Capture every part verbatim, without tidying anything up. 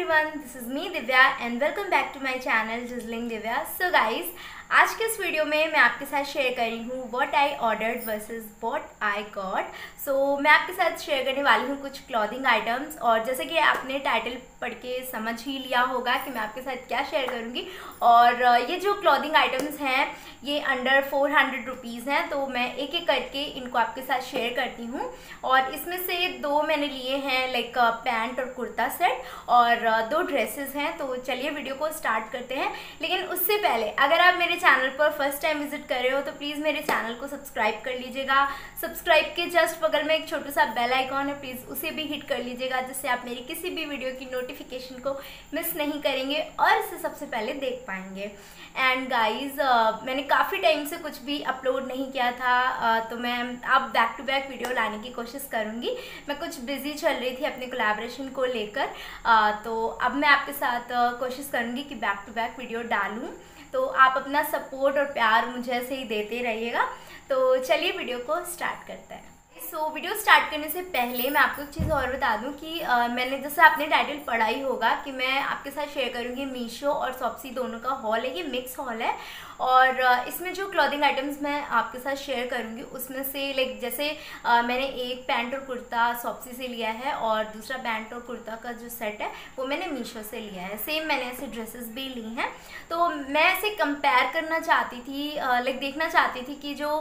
everyone, this is me Divya and welcome back to my channel Jizzling Divya. So guys, आज के इस video में मैं आपके साथ शेयर कर रही हूँ what I ordered versus what I got. So मैं आपके साथ शेयर करने वाली हूँ कुछ क्लॉथिंग आइटम्स, और जैसे कि आपने टाइटल पढ़ के समझ ही लिया होगा कि मैं आपके साथ क्या शेयर करूँगी। और ये जो क्लॉथिंग आइटम्स हैं ये अंडर फोर हंड्रेड रुपीज़ हैं, तो मैं एक एक करके इनको आपके साथ शेयर करती हूँ। और इसमें से दो मैंने लिए हैं लाइक पैंट और कुर्ता सेट, और दो ड्रेसेस हैं। तो चलिए वीडियो को स्टार्ट करते हैं। लेकिन उससे पहले अगर आप मेरे चैनल पर फर्स्ट टाइम विजिट कर रहे हो तो प्लीज़ मेरे चैनल को सब्सक्राइब कर लीजिएगा। सब्सक्राइब के जस्ट बगल में एक छोटा सा बेल आइकॉन है, प्लीज़ उसे भी हिट कर लीजिएगा, जिससे आप मेरी किसी भी वीडियो की नोटिफिकेशन को मिस नहीं करेंगे और इसे सबसे पहले देख पाएंगे। एंड गाइज uh, मैंने काफ़ी टाइम से कुछ भी अपलोड नहीं किया था, uh, तो मैं अब बैक टू बैक वीडियो लाने की कोशिश करूँगी। मैं कुछ बिजी चल रही थी अपने कोलैबोरेशन को लेकर, uh, तो अब मैं आपके साथ uh, कोशिश करूँगी कि बैक टू बैक वीडियो डालूँ। तो आप अपना सपोर्ट और प्यार मुझे ऐसे ही देते रहिएगा। तो चलिए वीडियो को स्टार्ट करते हैं। सो so, वीडियो स्टार्ट करने से पहले मैं आपको एक चीज़ और बता दूं कि uh, मैंने जैसे आपने टाइटल पढ़ा ही होगा कि मैं आपके साथ शेयर करूंगी मीशो और शॉप्सी दोनों का हॉल है। ये मिक्स हॉल है, और uh, इसमें जो क्लॉथिंग आइटम्स मैं आपके साथ शेयर करूंगी उसमें से लाइक जैसे uh, मैंने एक पैंट और कुर्ता शॉप्सी से लिया है, और दूसरा पैंट और कुर्ता का जो सेट है वो मैंने मीशो से लिया है। सेम मैंने ऐसे ड्रेसेस भी ली हैं। तो मैं ऐसे कंपेयर करना चाहती थी, लाइक uh, देखना चाहती थी कि जो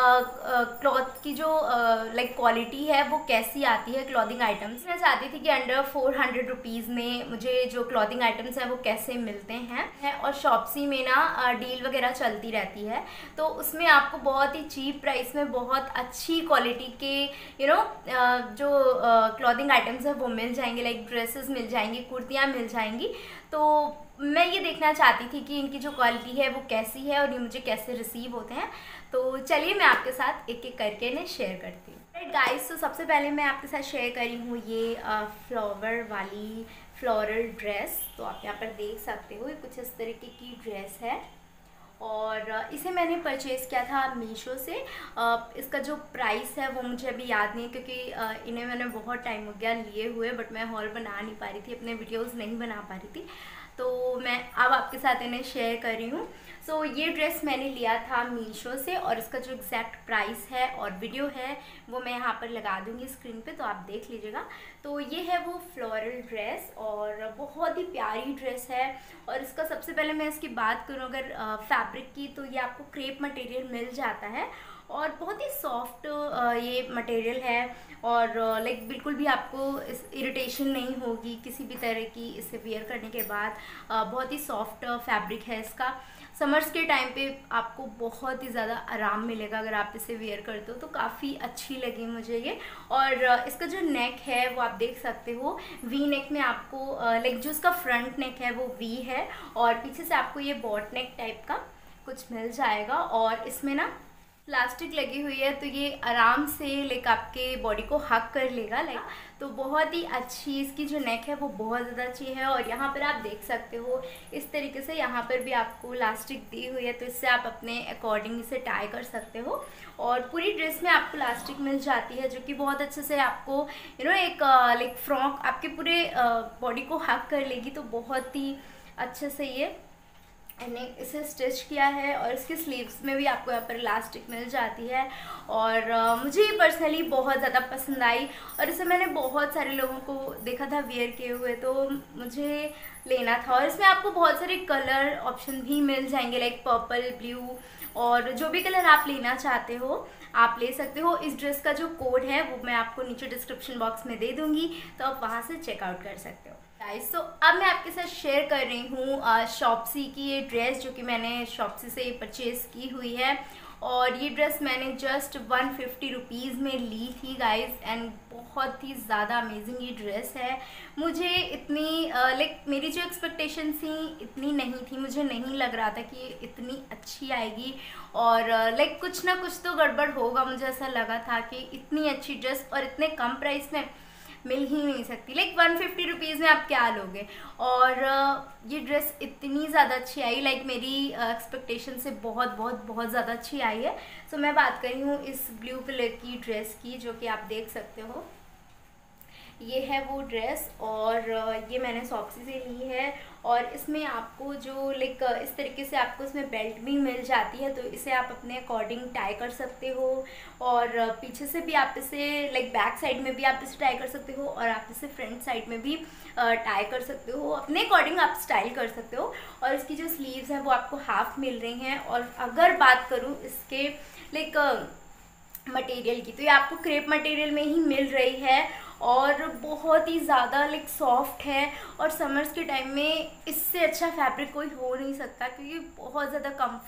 क्लॉथ uh, uh, की जो uh, लाइक क्वालिटी है वो कैसी आती है क्लॉथिंग आइटम्स। मैं चाहती थी कि अंडर फोर हंड्रेड रुपीज़ में मुझे जो क्लॉथिंग आइटम्स हैं वो कैसे मिलते हैं। और शॉप्सी में ना डील वगैरह चलती रहती है, तो उसमें आपको बहुत ही चीप प्राइस में बहुत अच्छी क्वालिटी के यू नो जो क्लॉथिंग आइटम्स है वो मिल जाएंगे। लाइक ड्रेसेस मिल जाएंगी, कुर्तियाँ मिल जाएंगी। तो मैं ये देखना चाहती थी कि इनकी जो क्वालिटी है वो कैसी है और ये मुझे कैसे रिसीव होते हैं। तो चलिए मैं आपके साथ एक एक करके इन्हें शेयर करती हूँ। राइट गाइस, तो सबसे पहले मैं आपके साथ शेयर करी हूँ ये फ्लावर वाली फ्लोरल ड्रेस। तो आप यहाँ पर देख सकते हो ये कुछ इस तरीके की ड्रेस है, और इसे मैंने परचेज़ किया था मीशो से। इसका जो प्राइस है वो मुझे अभी याद नहीं, क्योंकि इन्हें मैंने बहुत टाइम हो गया लिए हुए, बट मैं हॉल बना नहीं पा रही थी, अपने वीडियोस नहीं बना पा रही थी। तो मैं अब आपके साथ इन्हें शेयर कर रही हूँ। सो so, ये ड्रेस मैंने लिया था मीशो से, और इसका जो एग्जैक्ट प्राइस है और वीडियो है वो मैं यहाँ पर लगा दूँगी स्क्रीन पे, तो आप देख लीजिएगा। तो ये है वो फ्लोरल ड्रेस, और बहुत ही प्यारी ड्रेस है। और इसका सबसे पहले मैं इसकी बात करूँ अगर फैब्रिक की, तो ये आपको क्रेप मटेरियल मिल जाता है, और बहुत ही सॉफ्ट ये मटेरियल है, और लाइक बिल्कुल भी आपको इस इरिटेशन नहीं होगी किसी भी तरह की इसे वेयर करने के बाद। बहुत ही सॉफ्ट फैब्रिक है इसका। समर्स के टाइम पे आपको बहुत ही ज़्यादा आराम मिलेगा अगर आप इसे वेयर करते हो, तो काफ़ी अच्छी लगी मुझे ये। और इसका जो नेक है वो आप देख सकते हो, वी नेक में आपको लाइक जो इसका फ्रंट नेक है वो वी है, और पीछे से आपको ये बॉट नेक टाइप का कुछ मिल जाएगा। और इसमें ना प्लास्टिक लगी हुई है, तो ये आराम से लाइक आपके बॉडी को हक कर लेगा लाइक। तो बहुत ही अच्छी इसकी जो नेक है वो बहुत ज़्यादा अच्छी है। और यहाँ पर आप देख सकते हो इस तरीके से यहाँ पर भी आपको इलास्टिक दी हुई है, तो इससे आप अपने अकॉर्डिंग इसे टाई कर सकते हो। और पूरी ड्रेस में आपको इलास्टिक मिल जाती है, जो कि बहुत अच्छे से आपको यू नो एक लाइक फ्रॉक आपके पूरे बॉडी को हक कर लेगी। तो बहुत ही अच्छे से ये मैंने इसे स्टिच किया है, और इसके स्लीव्स में भी आपको यहाँ पर इलास्टिक मिल जाती है। और uh, मुझे ये पर्सनली बहुत ज़्यादा पसंद आई, और इसे मैंने बहुत सारे लोगों को देखा था वेयर किए हुए, तो मुझे लेना था। और इसमें आपको बहुत सारे कलर ऑप्शन भी मिल जाएंगे, लाइक पर्पल, ब्लू, और जो भी कलर आप लेना चाहते हो आप ले सकते हो। इस ड्रेस का जो कोड है वो मैं आपको नीचे डिस्क्रिप्शन बॉक्स में दे दूँगी, तो आप वहाँ से चेकआउट कर सकते हो। गाइस, तो अब मैं आपके साथ शेयर कर रही हूँ शॉप्सी की ये ड्रेस, जो कि मैंने शॉप्सी से परचेज़ की हुई है। और ये ड्रेस मैंने जस्ट वन फिफ्टी रुपीज़ में ली थी गाइस, एंड बहुत ही ज़्यादा अमेजिंग ये ड्रेस है। मुझे इतनी लाइक uh, मेरी जो एक्सपेक्टेशन थी इतनी नहीं थी, मुझे नहीं लग रहा था कि ये इतनी अच्छी आएगी। और लाइक uh, कुछ ना कुछ तो गड़बड़ होगा, मुझे ऐसा लगा था कि इतनी अच्छी ड्रेस और इतने कम प्राइस में मिल ही नहीं सकती। लाइक वन फिफ्टी रुपीज़ में आप क्या लोगे। और uh, ये ड्रेस इतनी ज़्यादा अच्छी आई, लाइक मेरी एक्सपेक्टेशन uh, से बहुत बहुत बहुत ज़्यादा अच्छी आई है। सो so, मैं बात कर रही हूँ इस ब्लू कलर की ड्रेस की, जो कि आप देख सकते हो। ये है वो ड्रेस, और ये मैंने शॉप्सी से ली है। और इसमें आपको जो लाइक इस तरीके से आपको इसमें बेल्ट भी मिल जाती है, तो इसे आप अपने अकॉर्डिंग टाई कर सकते हो। और पीछे से भी आप इसे लाइक बैक साइड में भी आप इसे टाई कर सकते हो, और आप इसे फ्रंट साइड में भी टाई कर सकते हो, अपने अकॉर्डिंग आप स्टाइल कर सकते हो। और इसकी जो स्लीव्स हैं वो आपको हाफ मिल रही हैं। और अगर बात करूँ इसके लाइक मटेरियल की, तो ये आपको क्रेप मटेरियल में ही मिल रही है, और बहुत ही ज़्यादा लाइक सॉफ्ट है। और समर्स के टाइम में इससे अच्छा फैब्रिक कोई हो नहीं सकता, क्योंकि बहुत ज़्यादा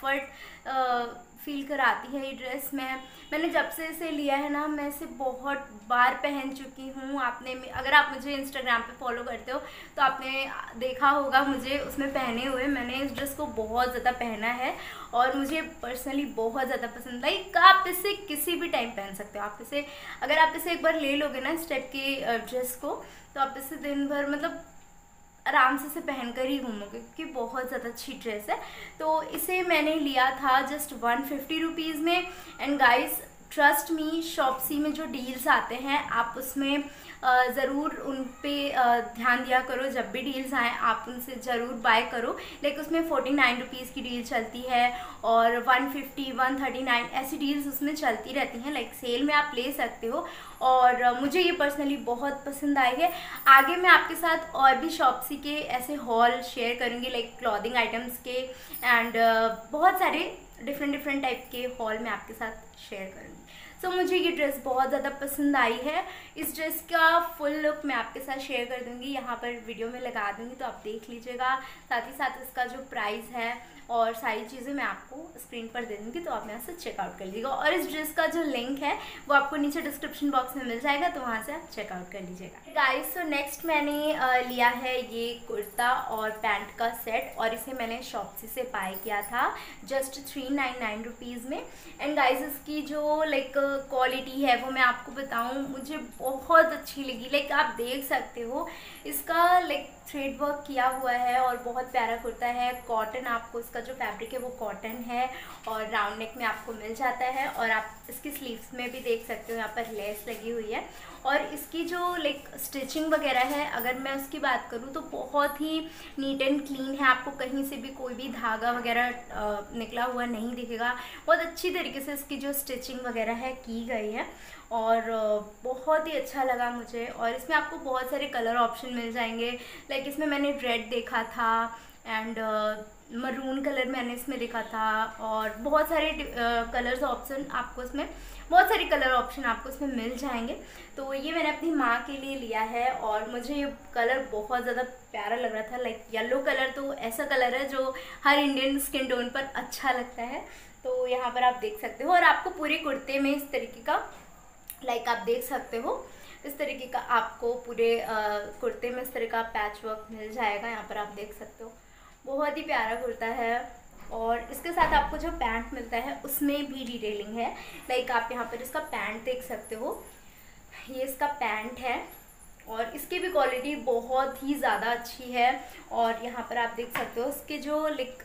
कंफर्ट फील कराती है ये ड्रेस। मैं मैंने जब से इसे लिया है ना, मैं इसे बहुत बार पहन चुकी हूँ। आपने अगर आप मुझे इंस्टाग्राम पे फॉलो करते हो तो आपने देखा होगा मुझे उसमें पहने हुए। मैंने इस ड्रेस को बहुत ज़्यादा पहना है और मुझे पर्सनली बहुत ज़्यादा पसंद आई। आप इसे किसी भी टाइम पहन सकते हो। आप इसे अगर आप इसे एक बार ले लोगे ना इस टाइप की ड्रेस को, तो आप इसे दिन भर मतलब आराम से इसे पहन कर ही घूमोगे, क्योंकि बहुत ज़्यादा अच्छी ड्रेस है। तो इसे मैंने लिया था जस्ट वन फिफ्टी रुपीज़ में। And guys trust me, Shopsy में जो डील्स आते हैं आप उसमें ज़रूर उन पे ध्यान दिया करो। जब भी डील्स आए आप उनसे ज़रूर बाय करो। लाइक उसमें फोर्टी नाइन रुपीज़ की डील चलती है, और one fifty, one thirty nine ऐसी डील्स उसमें चलती रहती हैं। लाइक सेल में आप ले सकते हो, और मुझे ये पर्सनली बहुत पसंद आई है। आगे मैं आपके साथ और भी शॉप्सी के ऐसे हॉल शेयर करूँगी, लाइक क्लॉथिंग आइटम्स के, एंड बहुत सारे डिफरेंट डिफरेंट टाइप के हॉल मैं आपके साथ शेयर करूँगी। सो so, मुझे ये ड्रेस बहुत ज़्यादा पसंद आई है। इस ड्रेस का फुल लुक मैं आपके साथ शेयर कर दूँगी, यहाँ पर वीडियो में लगा दूँगी, तो आप देख लीजिएगा। साथ ही साथ इसका जो प्राइस है और सारी चीज़ें मैं आपको स्क्रीन पर दे दूँगी, तो आप यहाँ से चेकआउट कर लीजिएगा। और इस ड्रेस का जो लिंक है वो आपको नीचे डिस्क्रिप्शन बॉक्स में मिल जाएगा, तो वहाँ से आप चेकआउट कर लीजिएगा। गाइस सो नेक्स्ट मैंने uh, लिया है ये कुर्ता और पैंट का सेट, और इसे मैंने शॉप्सी से बाय किया था just three nine nine rupees में। एंड गाइस इसकी जो लाइक क्वालिटी है वो मैं आपको बताऊँ, मुझे बहुत अच्छी लगी। लाइक आप देख सकते हो इसका लाइक थ्रेड वर्क किया हुआ है, और बहुत प्यारा कुर्ता है। कॉटन, आपको इसका जो फैब्रिक है वो कॉटन है, और राउंड नेक में आपको मिल जाता है। और आप इसकी स्लीव्स में भी देख सकते हो यहाँ पर लेस लगी हुई है। और इसकी जो लाइक स्टिचिंग वगैरह है, अगर मैं उसकी बात करूँ तो बहुत ही नीट एंड क्लीन है। आपको कहीं से भी कोई भी धागा वगैरह निकला हुआ नहीं दिखेगा। बहुत अच्छी तरीके से इसकी जो स्टिचिंग वगैरह है की गई है, और बहुत ही अच्छा लगा मुझे। और इसमें आपको बहुत सारे कलर ऑप्शन मिल जाएंगे। लाइक इसमें मैंने रेड देखा था, एंड मरून कलर मैंने इसमें देखा था, और बहुत सारे कलर्स ऑप्शन आपको इसमें बहुत सारे कलर ऑप्शन आपको इसमें मिल जाएंगे। तो ये मैंने अपनी माँ के लिए लिया है, और मुझे ये कलर बहुत ज़्यादा प्यारा लग रहा था। लाइक येलो कलर तो ऐसा कलर है जो हर इंडियन स्किन टोन पर अच्छा लगता है। तो यहाँ पर आप देख सकते हो, और आपको पूरे कुर्ते में इस तरीके का लाइक आप देख सकते हो इस तरीके का आपको पूरे कुर्ते में इस तरह का पैच वर्क मिल जाएगा। यहाँ पर आप देख सकते हो, बहुत ही प्यारा कुर्ता है। और इसके साथ आपको जो पैंट मिलता है उसमें भी डिटेलिंग है। लाइक आप यहाँ पर इसका पैंट देख सकते हो, ये इसका पैंट है, और इसकी भी क्वालिटी बहुत ही ज़्यादा अच्छी है। और यहाँ पर आप देख सकते हो इसके जो लाइक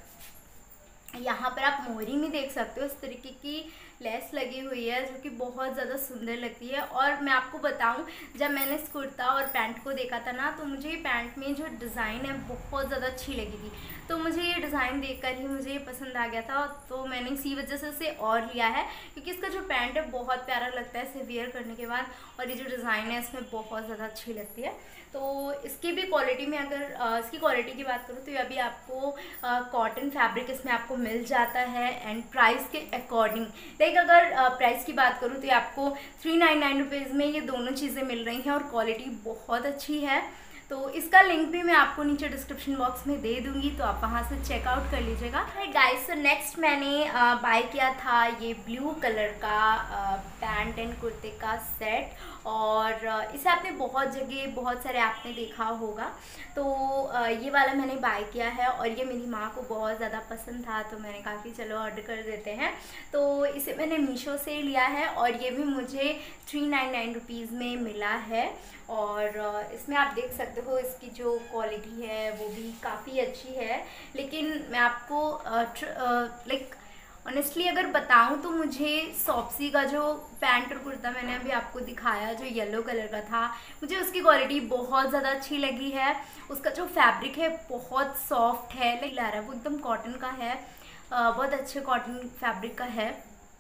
यहाँ पर आप मोहरी में देख सकते हो इस तरीके की लेस लगी हुई है, जो कि बहुत ज़्यादा सुंदर लगती है। और मैं आपको बताऊं, जब मैंने इस कुर्ता और पैंट को देखा था ना, तो मुझे ये पैंट में जो डिज़ाइन है बहुत ज़्यादा अच्छी लगी थी। तो मुझे ये डिज़ाइन देखकर ही मुझे ये पसंद आ गया था, तो मैंने इसी वजह से इसे और लिया है, क्योंकि इसका जो पैंट है बहुत प्यारा लगता है इसे वियर करने के बाद, और ये जो डिज़ाइन है इसमें बहुत ज़्यादा अच्छी लगती है। तो इसकी भी क्वालिटी में अगर आ, इसकी क्वालिटी की बात करूँ तो ये अभी आपको कॉटन फैब्रिक इसमें आपको मिल जाता है। एंड प्राइस के अकॉर्डिंग लाइक अगर प्राइस की बात करूँ तो ये आपको थ्री नाइन नाइन रुपीज़ में ये दोनों चीज़ें मिल रही हैं, और क्वालिटी बहुत अच्छी है। तो इसका लिंक भी मैं आपको नीचे डिस्क्रिप्शन बॉक्स में दे दूंगी, तो आप वहाँ से चेकआउट कर लीजिएगा। गाइस सो नेक्स्ट मैंने बाय किया था ये ब्लू कलर का पैंट एंड कुर्ते का सेट, और इसे आपने बहुत जगह बहुत सारे आपने देखा होगा। तो ये वाला मैंने बाय किया है, और ये मेरी माँ को बहुत ज़्यादा पसंद था, तो मैंने कहा कि चलो ऑर्डर कर देते हैं। तो इसे मैंने मीशो से लिया है, और ये भी मुझे थ्री नाइन नाइन रुपीज़ में मिला है। और इसमें आप देख सकते हो इसकी जो क्वालिटी है वो भी काफ़ी अच्छी है। लेकिन मैं आपको लाइक ऑनेस्टली अगर बताऊं तो मुझे शॉप्सी का जो पैंट और कुर्ता मैंने अभी आपको दिखाया जो येलो कलर का था, मुझे उसकी क्वालिटी बहुत ज़्यादा अच्छी लगी है। उसका जो फैब्रिक है बहुत सॉफ्ट है, लाइक ला रहा है वो एकदम कॉटन का है, बहुत अच्छे कॉटन फैब्रिक का है।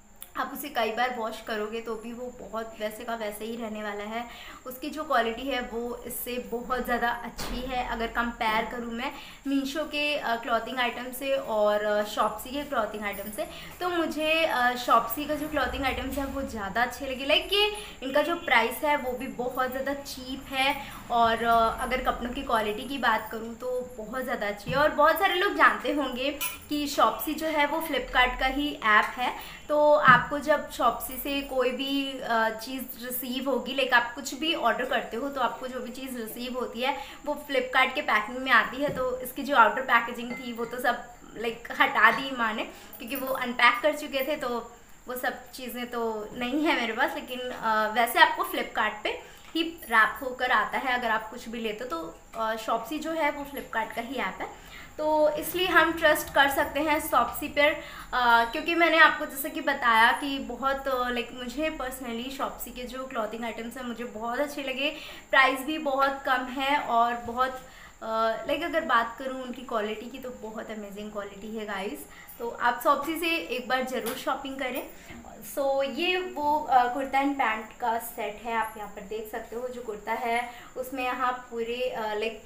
आप उसे कई बार वॉश करोगे तो भी वो बहुत वैसे का वैसे ही रहने वाला है। उसकी जो क्वालिटी है वो इससे बहुत ज़्यादा अच्छी है। अगर कंपेयर करूँ मैं मीशो के क्लॉथिंग आइटम से और शॉप्सी के क्लॉथिंग आइटम से, तो मुझे शॉप्सी का जो क्लॉथिंग आइटम्स है वो ज़्यादा अच्छे लगे। लाइक कि इनका जो प्राइस है वो भी बहुत ज़्यादा चीप है, और अगर कपड़ों की क्वालिटी की बात करूँ तो बहुत ज़्यादा अच्छी है। और बहुत सारे लोग जानते होंगे कि शॉप्सी जो है वो फ्लिपकार्ट का ही ऐप है, तो आपको जब शॉप्सी से कोई भी चीज़ रिसीव होगी, लाइक आप कुछ भी ऑर्डर करते हो तो आपको जो भी चीज़ रिसीव होती है वो फ्लिपकार्ट के पैकिंग में आती है। तो इसकी जो आउटर पैकेजिंग थी वो तो सब लाइक हटा दी माँ ने, क्योंकि वो अनपैक कर चुके थे, तो वो सब चीज़ें तो नहीं है मेरे पास। लेकिन वैसे आपको फ्लिपकार्ट पे ही रैप होकर आता है अगर आप कुछ भी लेते हो। तो शॉप्सी जो है वो फ्लिपकार्ट का ही ऐप है, तो इसलिए हम ट्रस्ट कर सकते हैं शॉप्सी पर। क्योंकि मैंने आपको जैसे कि बताया कि बहुत लाइक मुझे पर्सनली शॉप्सी के जो क्लॉथिंग आइटम्स हैं मुझे बहुत अच्छे लगे। प्राइस भी बहुत कम है और बहुत लाइक अगर बात करूँ उनकी क्वालिटी की तो बहुत अमेजिंग क्वालिटी है गाइस। तो आप शॉप्सी से एक बार ज़रूर शॉपिंग करें। सो so, ये वो कुर्ता एंड पैंट का सेट है, आप यहाँ पर देख सकते हो। जो कुर्ता है उसमें यहाँ पूरे लाइक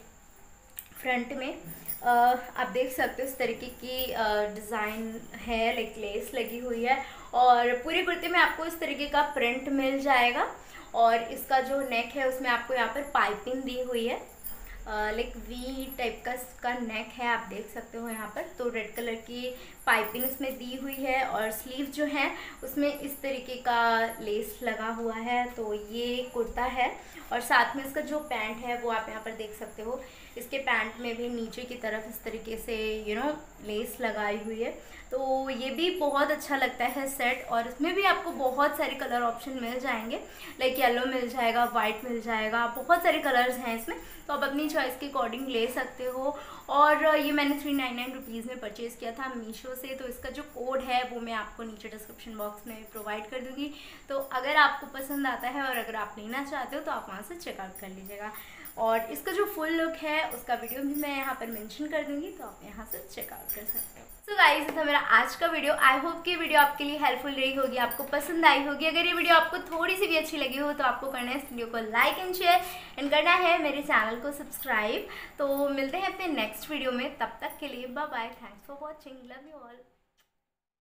फ्रंट में Uh, आप देख सकते हो इस तरीके की डिज़ाइन है, लाइक लेस लगी हुई है, और पूरे कुर्ते में आपको इस तरीके का प्रिंट मिल जाएगा। और इसका जो नेक है उसमें आपको यहाँ पर पाइपिंग दी हुई है, लाइक वी टाइप का इसका नेक है, आप देख सकते हो यहाँ पर। तो रेड कलर की पाइपिंग इसमें दी हुई है, और स्लीव जो है उसमें इस तरीके का लेस लगा हुआ है। तो ये कुर्ता है, और साथ में इसका जो पैंट है वो आप यहाँ पर देख सकते हो। इसके पैंट में भी नीचे की तरफ इस तरीके से यू नो लेस लगाई हुई है। तो ये भी बहुत अच्छा लगता है सेट, और इसमें भी आपको बहुत सारे कलर ऑप्शन मिल जाएंगे, लाइक येलो मिल जाएगा, वाइट मिल जाएगा, बहुत सारे कलर्स हैं इसमें। तो आप अपनी चॉइस के अकॉर्डिंग ले सकते हो। और ये मैंने थ्री नाइन नाइन रुपीज़ में परचेज़ किया था मीशो से, तो इसका जो कोड है वो मैं आपको नीचे डिस्क्रिप्शन बॉक्स में प्रोवाइड कर दूँगी। तो अगर आपको पसंद आता है और अगर आप लेना चाहते हो तो आप वहाँ से चेकआउट कर लीजिएगा। और इसका जो फुल लुक है उसका वीडियो भी मैं यहाँ पर मेंशन कर दूँगी, तो आप यहाँ से चेकआउट कर सकते हो। सो गाइस, ये था मेरा आज का वीडियो। आई होप कि वीडियो आपके लिए हेल्पफुल रही होगी, आपको पसंद आई होगी। अगर ये वीडियो आपको थोड़ी सी भी अच्छी लगी हो तो आपको करना है इस वीडियो को लाइक एंड शेयर, एंड करना है मेरे चैनल को सब्सक्राइब। तो मिलते हैं अपने नेक्स्ट वीडियो में, तब तक के लिए bye bye, thanks for watching, love you all.